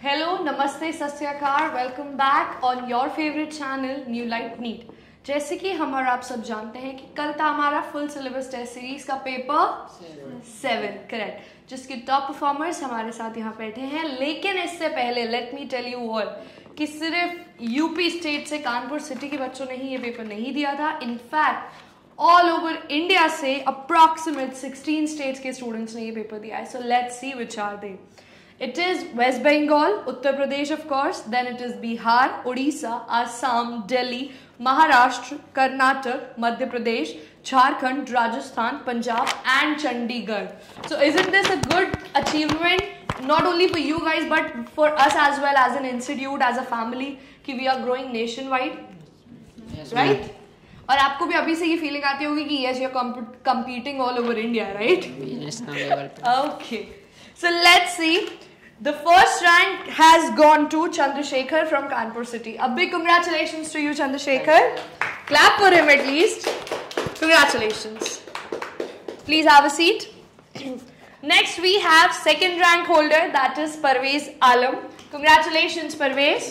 Hello, Namaste, Sat Sri Akal, welcome back on your favorite channel, New Light NEET. जैसे कि हम और आप सब जानते हैं कि कल था हमारा फुल सिलेबस टेस्ट सीरीज का पेपर 7 करेक्ट, जिसके टॉप परफॉर्मर्स हमारे साथ यहाँ बैठे हैं. लेकिन इससे पहले let me tell you all कि सिर्फ यूपी स्टेट से कानपुर सिटी के बच्चों ने ही ये पेपर नहीं दिया था. इनफैक्ट ऑल ओवर इंडिया से अप्रॉक्सीमेट 16 स्टेट्स के स्टूडेंट्स ने ये पेपर दिया है. So let's see which are they. It is West Bengal, Uttar Pradesh of course, then it is Bihar, Odisha, Assam, Delhi, Maharashtra, Karnataka, Madhya Pradesh, Jharkhand, Rajasthan, Punjab and Chandigarh. So isn't this a good achievement not only for you guys but for us as well as an institute, as a family कि we are growing nationwide, yes, right? और आपको भी अभी से ये feeling आती होगी कि yes, you're competing all over India, right? Yes, now Okay. So let's see. The first rank has gone to Chandrasekhar from Kanpur City. A big congratulations to you, Chandrasekhar. Clap for him at least. Congratulations. Please have a seat. Next we have second rank holder, that is Parvez Alam. Congratulations, Parvez.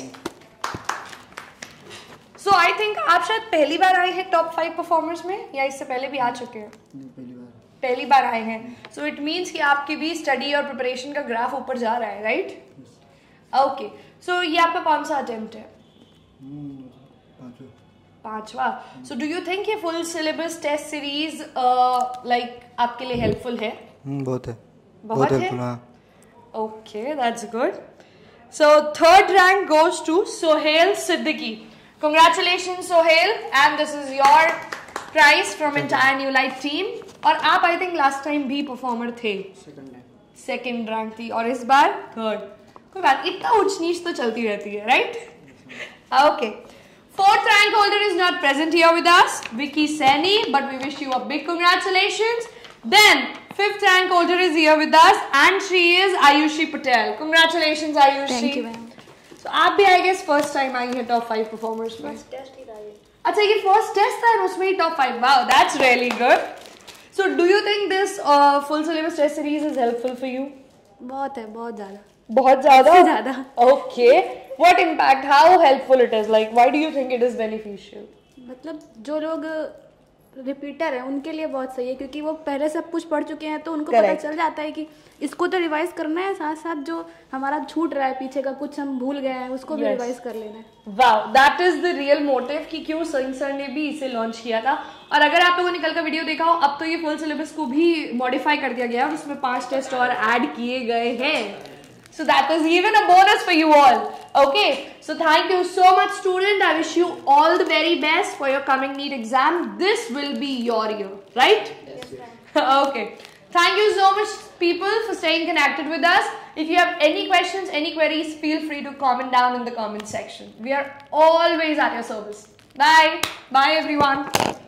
So I think आप शायद पहली बार आए हैं top 5 performers में या इससे पहले भी आ चुके हैं? पहली बार आए हैं. सो इट मीन्स कि आपकी भी स्टडी और प्रिपरेशन का ग्राफ ऊपर जा रहा है, राइट? ओके. सो ये आपका कौन सा अटेम्प्ट है? पांचवा. सो डू यू थिंक ये full syllabus test series like आपके लिए हेल्पफुल है? बहुत है. बहुत है. Okay, that's good. So third rank goes to Sohail Siddiqui. Congratulations, Sohail, and this is your prize from entire New Light team. और आप आई थिंक लास्ट टाइम भी परफॉर्मर थे. सेकंड रैंक थी और इस बार थर्ड. कोई बात, इतना ऊंच नीच तो चलती रहती है, right? Okay. Fourth rank holder is not present here with us, Vicky Saini, but we wish you a big congratulations. Then fifth rank holder is here with us and she is Aayushi Patel. Congratulations Aayushi. Thank you ma'am. तो आप भी I guess first time आई है top 5 performers में. अच्छा, ये first test था और उसमें ही top 5. Wow, that's really good. So do you think this full syllabus test series is helpful for you? बहुत है, बहुत ज़्यादा. बहुत ज़्यादा? ज़्यादा. Okay. What impact? How helpful it is? Like, why do you think it is beneficial? मतलब जो लोग रिपीटर हैं उनके लिए बहुत सही है क्योंकि वो पहले सब कुछ पढ़ चुके हैं तो उनको पता चल जाता है कि इसको तो रिवाइज करना है, साथ साथ जो हमारा छूट रहा है पीछे का कुछ हम भूल गए हैं उसको भी रिवाइज कर लेना है. Wow, that is the real motive कि क्यों सर ने भी इसे लॉन्च किया था. और अगर आप लोगों ने कल का वीडियो देखा हो, अब तो ये फुल सिलेबस को भी मॉडिफाई कर दिया गया और उसमें 5 टेस्ट और ऐड किए गए हैं. So that is even a bonus for you all. Okay, so thank you so much, student. I wish you all the very best for your coming NEET exam. This will be your year, right? Yes. Okay. Thank you so much, people, for staying connected with us. If you have any questions, any queries, feel free to comment down in the comment section. We are always at your service. Bye. Bye, everyone.